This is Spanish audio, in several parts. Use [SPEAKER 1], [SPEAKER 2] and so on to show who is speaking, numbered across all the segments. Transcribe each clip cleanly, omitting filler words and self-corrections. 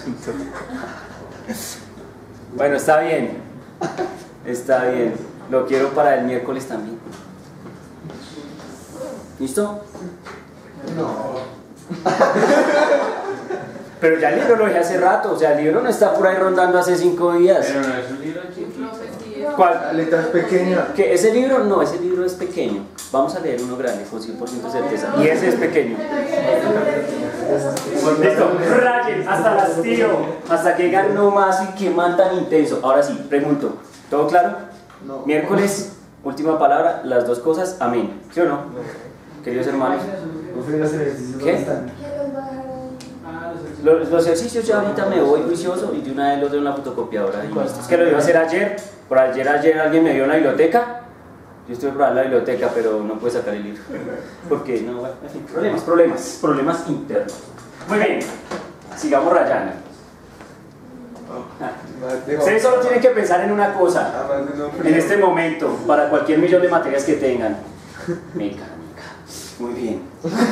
[SPEAKER 1] asunto. Bueno, está bien. Está bien. Lo quiero para el miércoles también. ¿Listo?
[SPEAKER 2] No.
[SPEAKER 1] Pero ya el libro lo dejé hace rato, o sea, el libro no está por ahí rondando hace 5 días.
[SPEAKER 3] Pero no es un libro chiquito.
[SPEAKER 1] ¿Cuál?
[SPEAKER 2] La letra es pequeña.
[SPEAKER 1] ¿Que ese libro? No, ese libro es pequeño. Vamos a leer uno grande, con 100% de certeza. Y ese es pequeño. Listo, rayen, hasta las tiro, hasta que digan no más y que man tan intenso. Ahora sí, pregunto, ¿todo claro?
[SPEAKER 2] No.
[SPEAKER 1] Miércoles, última palabra, las dos cosas, amén. ¿Sí o no? Queridos hermanos. ¿Qué? Los ejercicios ya ahorita me voy juicioso y de una vez los doy en la fotocopiadora. Y listo. Es que lo iba a hacer ayer, por ayer alguien me vio en la biblioteca. Yo estuve por la biblioteca, pero no pude sacar el libro. Porque no, bueno, en fin, problemas internos. Muy bien, sigamos rayando. Ustedes solo tienen que pensar en una cosa, en este momento, para cualquier millón de materias que tengan. Mecánica. Muy bien.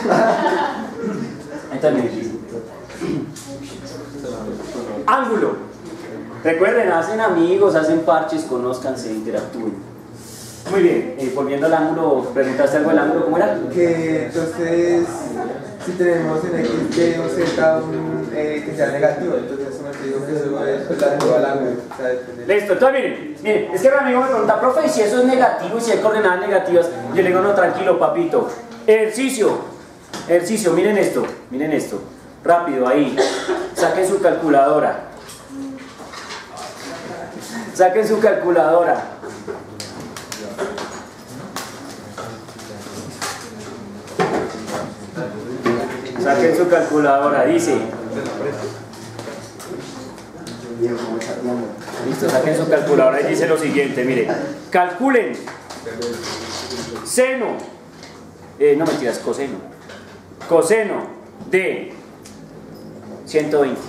[SPEAKER 1] Ahí también difícil. Ángulo. Recuerden, hacen amigos, hacen parches, conózcanse, interactúen. Muy bien, volviendo al ángulo, ¿preguntaste algo del ángulo? ¿Cómo era?
[SPEAKER 2] Que entonces, si tenemos en X, Y o Z que sea negativo, entonces eso me digo que eso es relativo al ángulo.
[SPEAKER 1] Listo, entonces miren, es que mi amigo me pregunta, profe, ¿y si eso es negativo y si hay coordenadas negativas? Yo le digo, no, tranquilo, papito. Ejercicio, miren esto, rápido, ahí, saquen su calculadora. Saquen su calculadora. Saquen su calculadora, dice. Listo, saquen su calculadora y dice lo siguiente, mire. Calculen seno, no mentiras, coseno de 120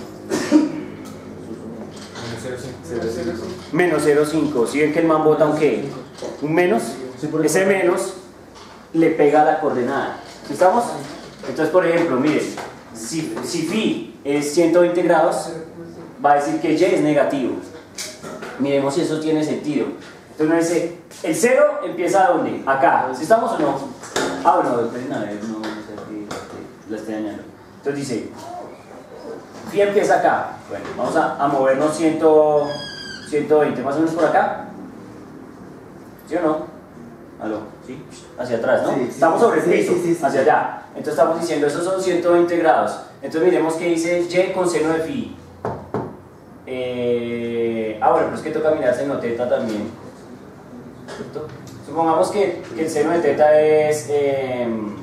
[SPEAKER 1] menos 0,5. ¿Sí ven que el man bota un qué? Un menos. Ese menos le pega a la coordenada. ¿Estamos? Entonces, por ejemplo, miren, si phi es 120 grados, va a decir que y es negativo. Miremos si eso tiene sentido. Entonces uno dice, el 0 empieza ¿a dónde? Acá. ¿Sí estamos o no? Ah, bueno, esperen a ver, no sé si la estoy dañando. Entonces dice, phi empieza acá. Bueno, vamos a movernos 120, más o menos por acá. ¿Sí o no? ¿Aló? ¿Sí? Hacia atrás, ¿no?
[SPEAKER 2] Sí,
[SPEAKER 1] estamos sobre el piso,
[SPEAKER 2] sí.
[SPEAKER 1] hacia allá. Entonces estamos diciendo, esos son 120 grados. Entonces miremos que dice y con seno de phi. Bueno, pero es que toca mirar seno teta también. ¿Cierto? Supongamos que el seno de teta es... el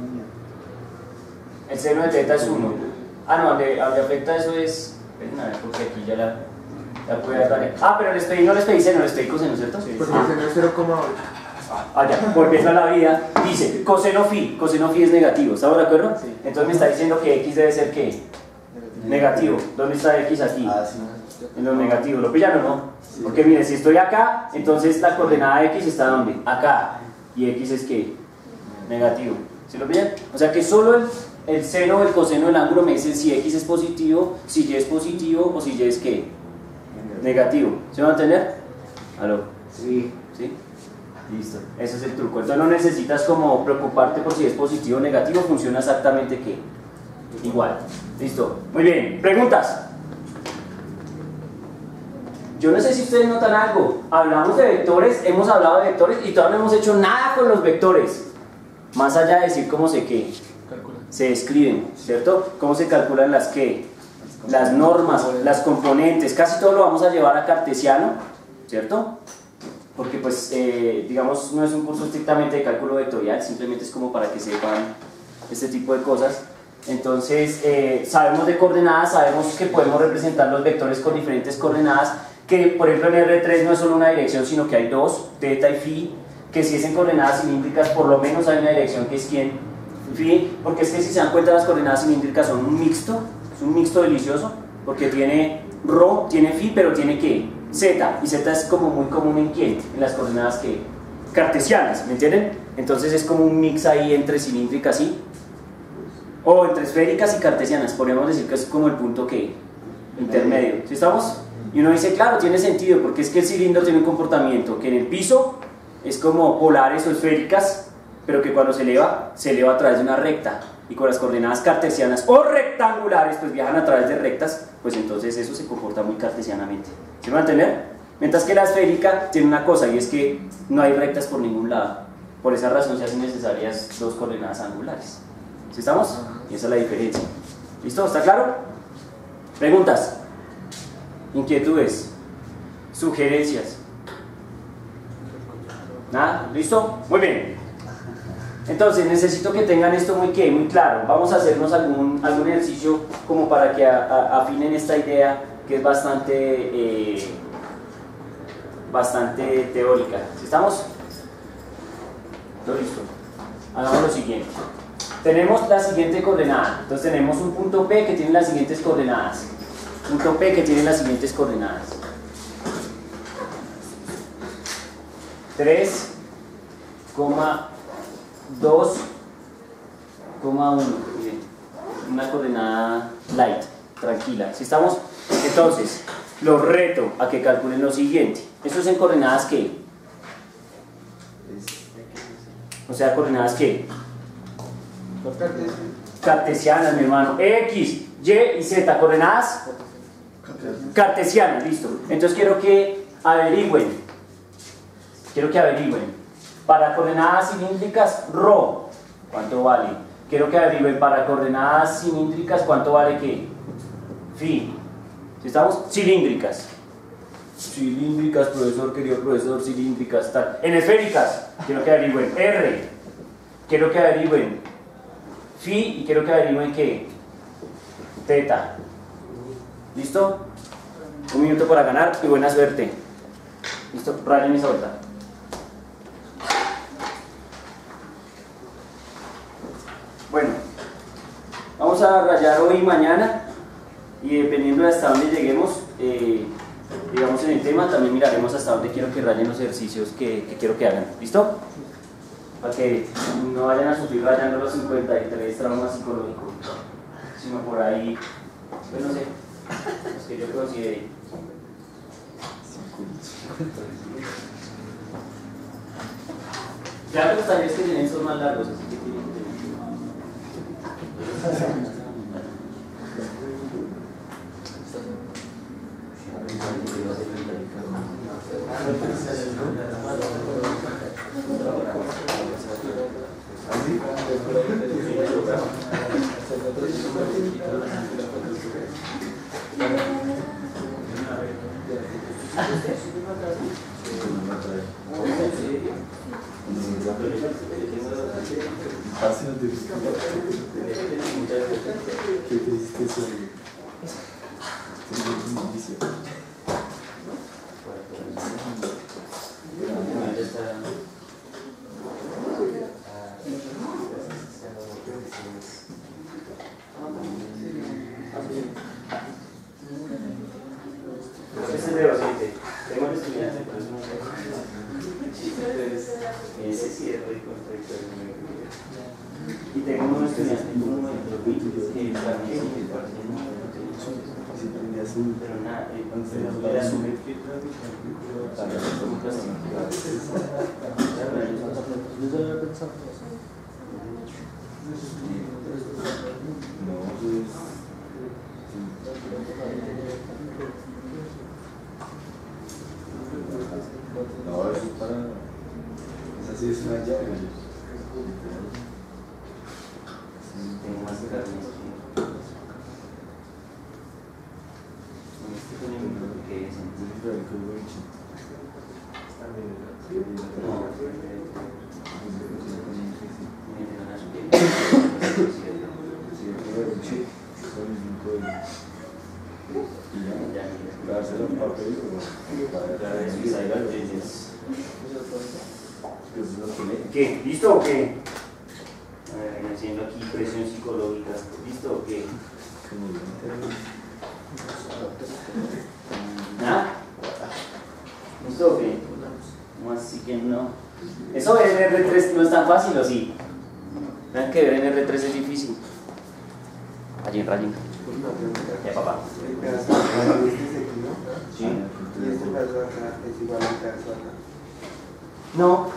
[SPEAKER 1] seno de teta es 1. Ah, no, donde afecta eso es... porque aquí ya la puede dar. Pero no les pedí seno, les pedí coseno, ¿cierto?
[SPEAKER 2] Porque el seno es 0,8.
[SPEAKER 1] Ya, volviendo a la vida, dice coseno phi es negativo, ¿estamos de acuerdo? Sí. Entonces me está diciendo que x debe ser ¿qué? Negativo. ¿Dónde está x aquí?
[SPEAKER 2] Sí.
[SPEAKER 1] En lo negativo, ¿lo pillan o no? Sí. Porque miren, si estoy acá, entonces la coordenada x está ¿dónde? Acá. Y x es ¿qué? Negativo. ¿Sí lo pillan? O sea que solo el seno o el coseno del ángulo me dice si x es positivo, si y es positivo o si y es ¿qué? Negativo. ¿Se van a entender? ¿Aló?
[SPEAKER 2] Sí.
[SPEAKER 1] ¿Sí? Listo, ese es el truco. Entonces no necesitas como preocuparte por si es positivo o negativo, funciona exactamente que igual. Listo, muy bien. ¿Preguntas? Yo no sé si ustedes notan algo. Hablamos de vectores, hemos hablado de vectores y todavía no hemos hecho nada con los vectores. Más allá de decir cómo se escriben, ¿cierto? Cómo se calculan las normas, las componentes. Casi todo lo vamos a llevar a cartesiano, ¿cierto? Porque pues, digamos, no es un curso estrictamente de cálculo vectorial, simplemente es como para que sepan este tipo de cosas. Entonces, sabemos de coordenadas, sabemos que podemos representar los vectores con diferentes coordenadas, que por ejemplo en R3 no es solo una dirección, sino que hay dos, teta y phi, que si es en coordenadas cilíndricas, por lo menos hay una dirección que es ¿quién? Phi, porque es que si se dan cuenta las coordenadas cilíndricas son un mixto, es un mixto delicioso, porque tiene ρ, tiene phi, pero tiene ¿qué? Z, y Z es como muy común en ¿quién? En las coordenadas que cartesianas, ¿me entienden? Entonces es como un mix ahí entre cilíndricas y o entre esféricas y cartesianas, podríamos decir que es como el punto que el intermedio. ¿Sí estamos? Y uno dice, claro, tiene sentido, porque es que el cilindro tiene un comportamiento que en el piso es como polares o esféricas, pero que cuando se eleva a través de una recta. Y con las coordenadas cartesianas o rectangulares, pues viajan a través de rectas, pues entonces eso se comporta muy cartesianamente. ¿Sí me van a entender? Mientras que la esférica tiene una cosa, y es que no hay rectas por ningún lado. Por esa razón se hacen necesarias dos coordenadas angulares. ¿Sí estamos? Y esa es la diferencia. ¿Listo? ¿Está claro? ¿Preguntas? ¿Inquietudes? ¿Sugerencias? ¿Nada? ¿Listo? Muy bien. Entonces necesito que tengan esto muy claro. Vamos a hacernos algún ejercicio como para que afinen esta idea que es bastante teórica. ¿Sí estamos? ¿Todo listo? Hagamos lo siguiente. Tenemos la siguiente coordenada. Entonces tenemos un punto P que tiene las siguientes coordenadas. Punto P que tiene las siguientes coordenadas. 3,2,1. Miren, una coordenada light, tranquila. ¿Sí estamos? Entonces, los reto a que calculen lo siguiente. ¿Eso es en coordenadas qué? O sea, ¿coordenadas qué? Cartesianas, mi hermano. X, Y y Z, ¿coordenadas? Cartesianas, listo. Entonces quiero que averigüen. Para coordenadas cilíndricas, ρ, ¿cuánto vale? Quiero que averigüen para coordenadas cilíndricas, ¿cuánto vale qué? Phi. ¿Sí estamos? Cilíndricas. Cilíndricas, profesor, querido profesor, cilíndricas, tal. En esféricas, quiero que averigüen R. Quiero que averigüen Phi y quiero que averigüen qué? Teta. ¿Listo? Un minuto para ganar y buena suerte. ¿Listo? Rayen esa vuelta. Bueno, vamos a rayar hoy y mañana y dependiendo de hasta dónde lleguemos, digamos en el tema, también miraremos hasta dónde quiero que rayen los ejercicios que quiero que hagan. ¿Listo? Para que no vayan a sufrir rayando los 53 traumas psicológicos, sino por ahí, pues no sé, los que yo considere. Ya los talleres que tienen son más largos, así que tienen que tener. Y tengo unos estudiantes que pero nada, era azul.
[SPEAKER 3] No, eso es para... Esa sí es una llave.
[SPEAKER 1] Tengo más de carnes. Este tiene un que es ¿qué? ¿Listo o qué? A ver, haciendo aquí presión psicológica. ¿Listo o qué? ¿Nada? ¿Listo o qué? ¿Cómo así que no? Eso ver en R3 no es tan fácil, ¿o sí? Vean que ver en R3 es difícil. Rayen. Ya, papá.
[SPEAKER 2] El pedazo de acá y este seguido.
[SPEAKER 1] Sí.
[SPEAKER 2] Y este pedazo de acá es igual al pedazo de acá.
[SPEAKER 1] No.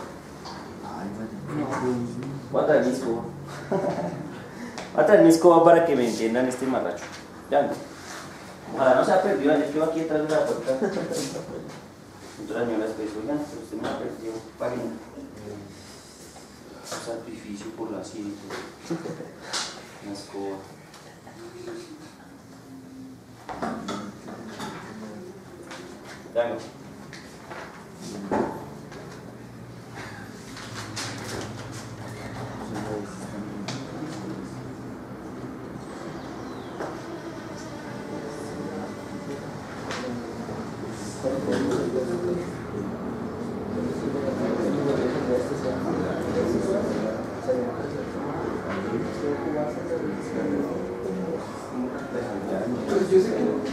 [SPEAKER 1] Voy a traer mi escoba. Voy a traer mi escoba para que me entiendan este marracho. Ya no. Ojalá no se ha perdido, es que va aquí detrás de la puerta. Otra señora después, oigan, pero usted me ha perdido. Paguen. Un sacrificio por la ciencia. Una escoba. Ya no.
[SPEAKER 2] Pues yo sé que no.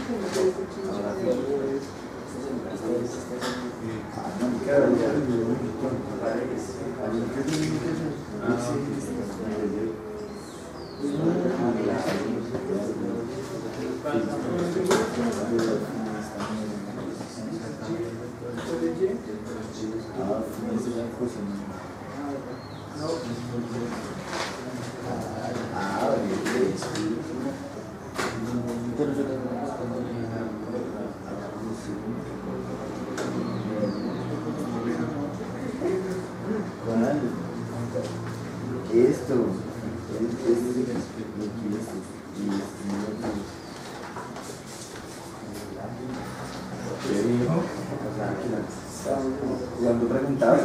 [SPEAKER 3] Cuando preguntaba,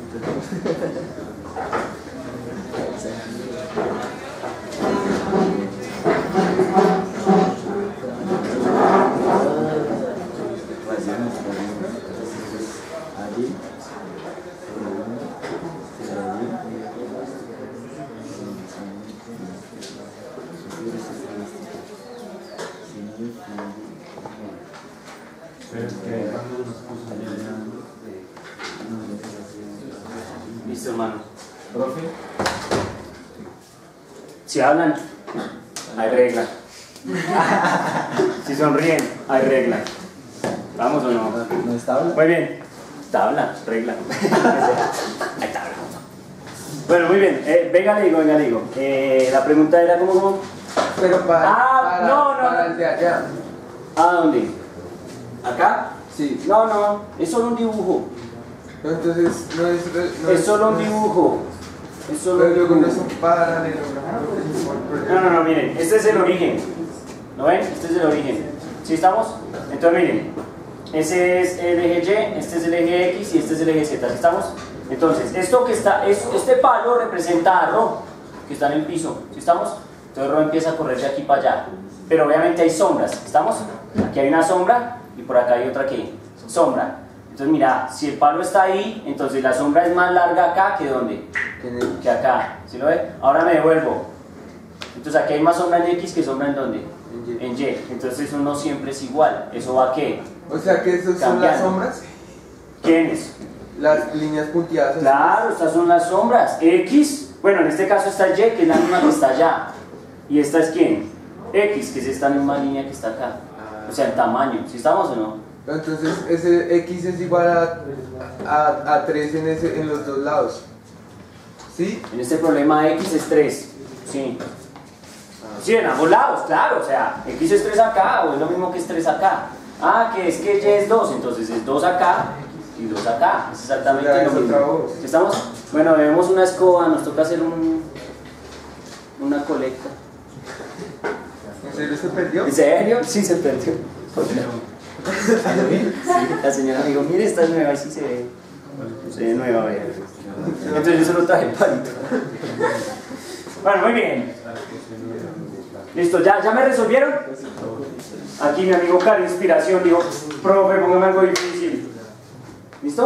[SPEAKER 1] Listo, hermano.
[SPEAKER 3] profe,
[SPEAKER 1] Si hablan, hay regla. Si sonríen, hay regla. ¿Vamos o no?
[SPEAKER 3] no estaba.
[SPEAKER 1] Muy bien. Tabla, regla. Hay tabla. Bueno, muy bien. Venga, le digo. La pregunta era cómo.
[SPEAKER 2] Pero para
[SPEAKER 1] no.
[SPEAKER 2] el de allá.
[SPEAKER 1] ¿A dónde? ¿Acá?
[SPEAKER 2] Sí.
[SPEAKER 1] No. Es solo un dibujo.
[SPEAKER 2] No, entonces no es.
[SPEAKER 1] Es solo un dibujo. Es solo
[SPEAKER 2] Pero
[SPEAKER 1] un
[SPEAKER 2] luego no
[SPEAKER 1] dibujo.
[SPEAKER 2] son paralelos.
[SPEAKER 1] No, miren, este es el origen. ¿Lo ven? Este es el origen. ¿Sí estamos? Entonces miren, ese es el eje Y, este es el eje X y este es el eje Z. ¿Sí estamos? Entonces, esto que está, este palo representa a Ro, que está en el piso. ¿Sí estamos? Entonces Ro empieza a correr de aquí para allá. Pero obviamente hay sombras. ¿Estamos? Aquí hay una sombra y por acá hay otra que sombra. Entonces mira, si el palo está ahí, entonces la sombra es más larga acá que ¿dónde? Que acá. ¿Sí lo ve? Ahora me devuelvo. Entonces aquí hay más sombra en X que sombra en ¿dónde? En Y. Entonces eso no siempre es igual. ¿Eso va a qué?
[SPEAKER 2] O sea que esas son las sombras.
[SPEAKER 1] ¿Quiénes?
[SPEAKER 2] Las líneas punteadas.
[SPEAKER 1] Claro, estas son las sombras. X, bueno, en este caso está Y, que es la misma que está allá. ¿Y esta es quién? X, que es esta misma línea que está acá. O sea, el tamaño. ¿Sí estamos o no?
[SPEAKER 2] Entonces ese X es igual a 3 en los dos lados. ¿Sí?
[SPEAKER 1] En este problema X es 3. Sí. Sí, en ambos lados, claro. O sea, X es 3 acá o es lo mismo que es 3 acá. Ah, que es que Y es 2, entonces es 2 acá y 2 acá. Es exactamente
[SPEAKER 2] Ya,
[SPEAKER 1] lo
[SPEAKER 2] es otra
[SPEAKER 1] mismo.
[SPEAKER 2] voz.
[SPEAKER 1] ¿Estamos? Bueno, vemos una escoba, nos toca hacer una colecta.
[SPEAKER 2] ¿En serio se perdió?
[SPEAKER 1] ¿En serio? Sí, se perdió. Sí, la señora me dijo, mire, esta es nueva, y sí se ve nueva, vea. Entonces yo solo traje el palito. Bueno, muy bien. Listo, ¿ya me resolvieron? Aquí mi amigo Caro Inspiración dijo, profe, póngame algo difícil. ¿Listo?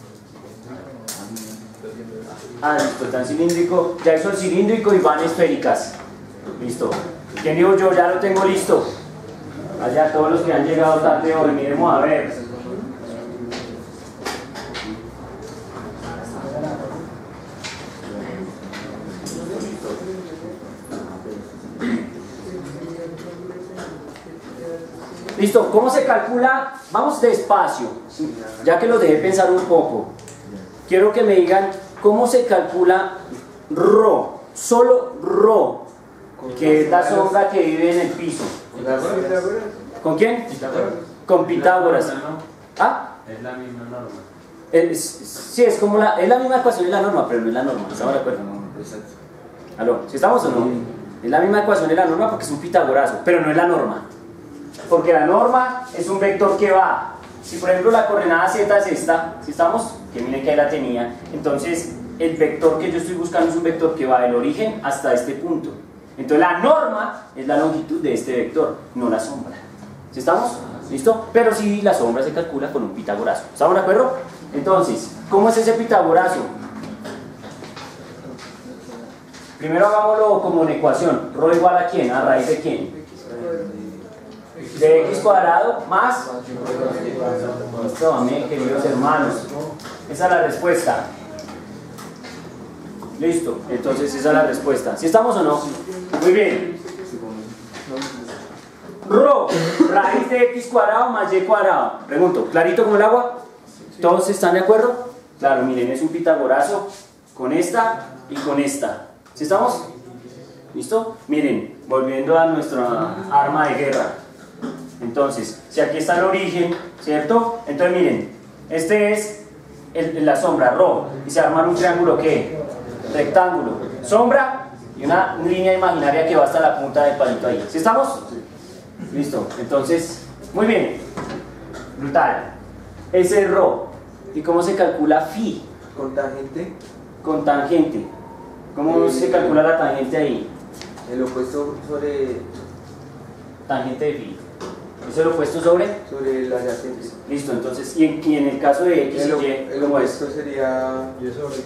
[SPEAKER 1] Ah, listo, tan cilíndrico. Ya hizo el cilíndrico y van esféricas. Listo. ¿Quién dijo yo? Ya lo tengo listo. Allá todos los que han llegado tarde hoy, miremos a ver. Listo, ¿cómo se calcula? Vamos despacio, ya que los dejé pensar un poco. Quiero que me digan cómo se calcula Rho, solo Rho, que es la sombra que vive en el piso. ¿Con quién? Con Pitágoras. ¿Ah?
[SPEAKER 3] Es la misma norma.
[SPEAKER 1] Sí, es como es la misma ecuación de la norma, pero no es la norma. ¿Estamos de acuerdo?
[SPEAKER 3] Exacto.
[SPEAKER 1] ¿Aló? ¿Sí estamos o no? Es la misma ecuación de la norma porque es un pitagorazo, pero no es la norma. Porque la norma es un vector que va. Si por ejemplo la coordenada z es esta, ¿sí estamos? Que miren que ahí la tenía. Entonces el vector que yo estoy buscando es un vector que va del origen hasta este punto. Entonces la norma es la longitud de este vector, no la sombra. ¿Sí estamos? ¿Listo? Pero sí, la sombra se calcula con un pitagorazo. ¿Estamos de acuerdo? Entonces, ¿cómo es ese pitagorazo? Primero hagámoslo como una ecuación. Rho igual a ¿quién? ¿A raíz de quién? De x cuadrado más. Listo, amén, queridos hermanos. Esa es la respuesta. Listo, entonces esa es la respuesta. ¿Sí estamos o no? Muy bien. Rho, raíz de x cuadrado más y cuadrado. Pregunto, ¿clarito como el agua? ¿Todos están de acuerdo? Claro, miren, es un pitagorazo con esta y con esta. ¿Sí estamos? ¿Listo? Miren, volviendo a nuestra arma de guerra. Entonces, si aquí está el origen, ¿cierto? Entonces miren, este es la sombra, Rho, y se arma un triángulo, ¿qué? Rectángulo, sombra y una línea imaginaria que va hasta la punta del palito ahí. ¿Sí estamos? Listo, entonces, muy bien, brutal. Ese es Rho. ¿Y cómo se calcula phi?
[SPEAKER 2] Con tangente.
[SPEAKER 1] Con tangente. ¿Cómo se calcula la tangente ahí?
[SPEAKER 2] El opuesto sobre
[SPEAKER 1] Tangente de phi. ¿Es el opuesto sobre?
[SPEAKER 2] el adyacente.
[SPEAKER 1] Listo, entonces, y en el caso de x y y,
[SPEAKER 2] El
[SPEAKER 1] ¿cómo es?
[SPEAKER 2] opuesto sería
[SPEAKER 3] Y eso sobre.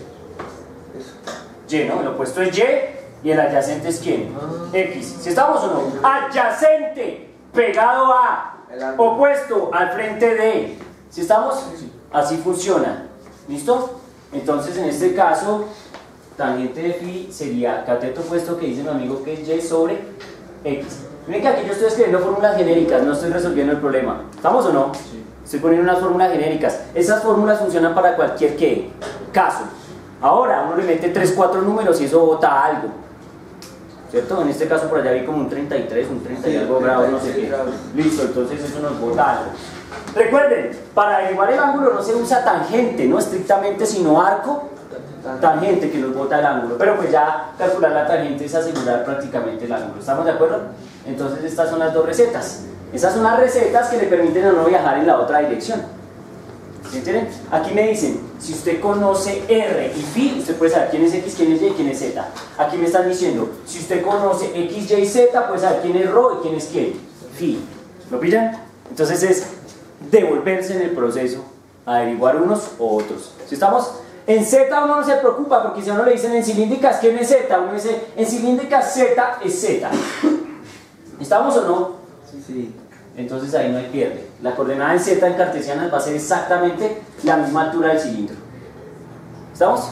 [SPEAKER 1] Y, ¿no? El opuesto es y y el adyacente es ¿quién? X. ¿Sí estamos o no? Adyacente, pegado a, opuesto al frente de. ¿Sí estamos? Así funciona. ¿Listo? Entonces, en este caso, tangente de phi sería cateto opuesto que dice mi amigo que es y sobre x. Miren que aquí yo estoy escribiendo fórmulas genéricas, no estoy resolviendo el problema. ¿Estamos o no? Sí. Estoy poniendo unas fórmulas genéricas. Esas fórmulas funcionan para cualquier ¿qué? Caso. Ahora uno le mete 3, 4 números y eso bota algo. ¿Cierto? En este caso por allá vi como un 33, un 30 y algo grados, no sé qué. Listo, entonces eso nos bota algo. Recuerden, para averiguar el ángulo no se usa tangente, no estrictamente, sino arco, tangente que nos bota el ángulo. Pero pues ya calcular la tangente es asegurar prácticamente el ángulo. ¿Estamos de acuerdo? Entonces estas son las dos recetas. Esas son las recetas que le permiten a uno viajar en la otra dirección. ¿Sí entienden? Aquí me dicen, si usted conoce R y phi, usted puede saber quién es X, quién es Y y quién es Z. Aquí me están diciendo, si usted conoce X, Y y Z, puede saber quién es Rho y quién es quién. Phi. ¿Lo pillan? Entonces es devolverse en el proceso a averiguar unos o otros. ¿Sí estamos? En Z uno no se preocupa porque si a uno le dicen en cilíndricas ¿quién es Z? Uno dice en cilíndricas Z es Z. ¿Estamos o no?
[SPEAKER 2] Sí, sí.
[SPEAKER 1] Entonces ahí no hay pierde. La coordenada en Z en cartesianas va a ser exactamente la misma altura del cilindro. ¿Estamos?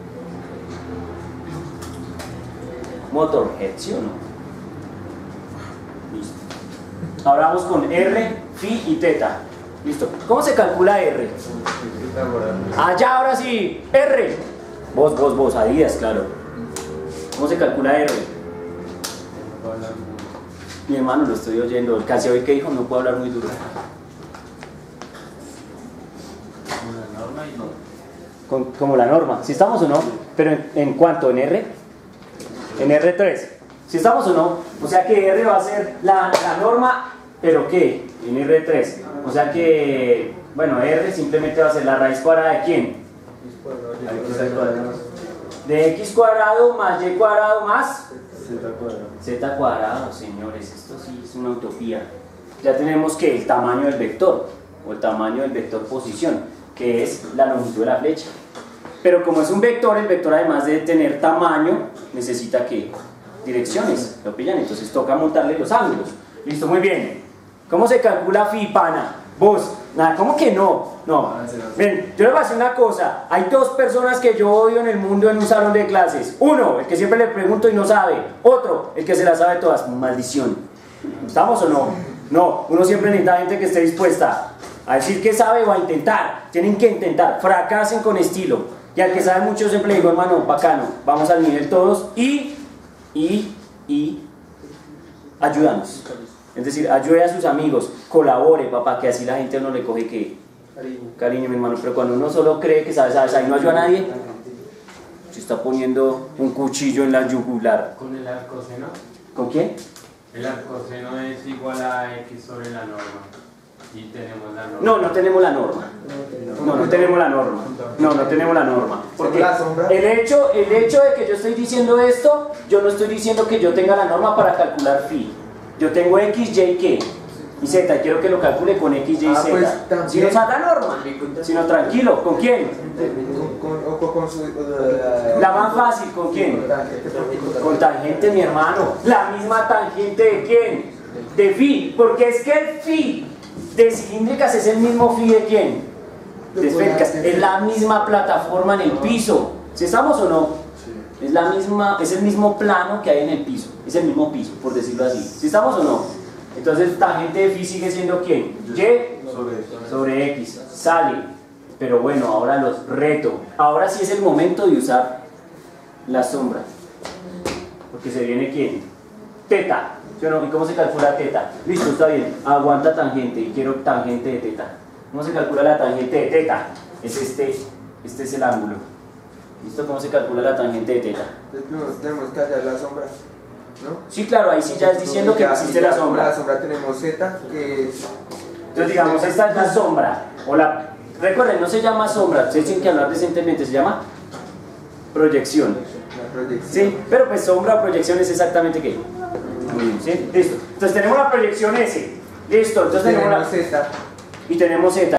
[SPEAKER 1] Motorhead, ¿sí o no? Listo. Ahora vamos con R, phi y teta. Listo. ¿Cómo se calcula R? Allá, ahora sí. R. Vos, Adidas, claro. ¿Cómo se calcula R? Mi hermano lo estoy oyendo. Casi hoy que dijo no puedo hablar muy duro.
[SPEAKER 3] Como la norma y no.
[SPEAKER 1] Como la norma. ¿Sí estamos o no? Pero ¿en cuánto? ¿En R? En R3. ¿Sí estamos o no? O sea que R va a ser la norma, ¿pero qué? En R3. O sea que, bueno, R simplemente va a ser la raíz cuadrada de ¿quién? De x cuadrado más y cuadrado más z cuadrado, señores. Esto sí es una utopía. Ya tenemos que el tamaño del vector, o el tamaño del vector posición, que es la longitud de la flecha. Pero como es un vector, el vector además de tener tamaño, necesita ¿qué? Direcciones. ¿Lo pillan? Entonces toca montarle los ángulos. Listo, muy bien. ¿Cómo se calcula phi, pana? Vos, nada, ¿cómo que no? No. Ven, yo les voy a decir una cosa. Hay dos personas que yo odio en el mundo en un salón de clases. Uno, el que siempre le pregunto y no sabe. Otro, el que se la sabe todas. Maldición. ¿Estamos o no? No, uno siempre necesita gente que esté dispuesta a decir que sabe o a intentar. Tienen que intentar, fracasen con estilo. Y al que sabe mucho siempre le digo, hermano, bacano, vamos al nivel todos y ayúdanos. Es decir, ayude a sus amigos, colabore, papá, que así la gente no le coge que cariño, mi hermano. Pero cuando uno solo cree que sabe, ahí no ayuda a nadie, se está poniendo un cuchillo en la yugular.
[SPEAKER 4] ¿Con el arcoseno?
[SPEAKER 1] ¿Con quién?
[SPEAKER 4] El arcoseno es igual a x sobre la norma. Y tenemos la norma.
[SPEAKER 1] No, no tenemos la norma. No tenemos la norma. No tenemos la norma. Porque el hecho de que yo estoy diciendo esto, yo no estoy diciendo que yo tenga la norma para calcular phi. Yo tengo x, y, ¿qué? Y z, quiero que lo calcule con x, y, z.
[SPEAKER 2] Pues,
[SPEAKER 1] si no usa la norma, sino tranquilo, ¿con quién?
[SPEAKER 2] Con su...
[SPEAKER 1] La más fácil, ¿con quién? Con tangente, mi hermano. La misma tangente de quién? De phi. Porque es que el phi de cilíndricas es el mismo phi de quién? De esféricas. Es la misma plataforma en el piso. ¿Sí estamos o no? Es la misma, es el mismo plano que hay en el piso. Es el mismo piso, por decirlo así. ¿Sí estamos o no? Entonces, tangente de phi sigue siendo quién? Y sobre x. Sale. Pero bueno, ahora los reto. Ahora sí es el momento de usar la sombra. Porque se viene quién? Teta. ¿Sí o no? ¿Y cómo se calcula teta? Listo, está bien. Aguanta tangente y quiero tangente de teta. ¿Cómo se calcula la tangente de teta? Es este es el ángulo. ¿Listo? ¿Cómo se calcula la tangente de teta?
[SPEAKER 2] Tenemos que hallar la sombra, ¿no?
[SPEAKER 1] Sí, claro, ahí sí ya es diciendo que existe la sombra.
[SPEAKER 2] La sombra tenemos z, que es...
[SPEAKER 1] Entonces digamos, esta es la sombra. Recuerden, no se llama sombra, ustedes tienen que hablar decentemente, se llama proyección.
[SPEAKER 2] La proyección.
[SPEAKER 1] Sí, pero pues sombra o proyección es exactamente qué. ¿Sí? Listo. Entonces tenemos la proyección S. Listo, entonces tenemos
[SPEAKER 2] z.
[SPEAKER 1] y tenemos Z.